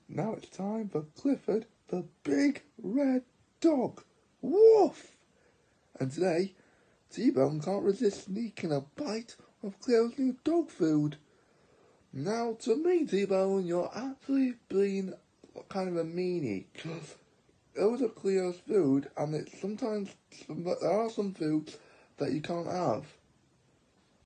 Now it's time for Clifford the Big Red Dog. Woof! And today, T-Bone can't resist sneaking a bite of Cleo's new dog food. Now, to me, T-Bone, you're actually being kind of a meanie. Those are Cleo's food, and there are some foods that you can't have.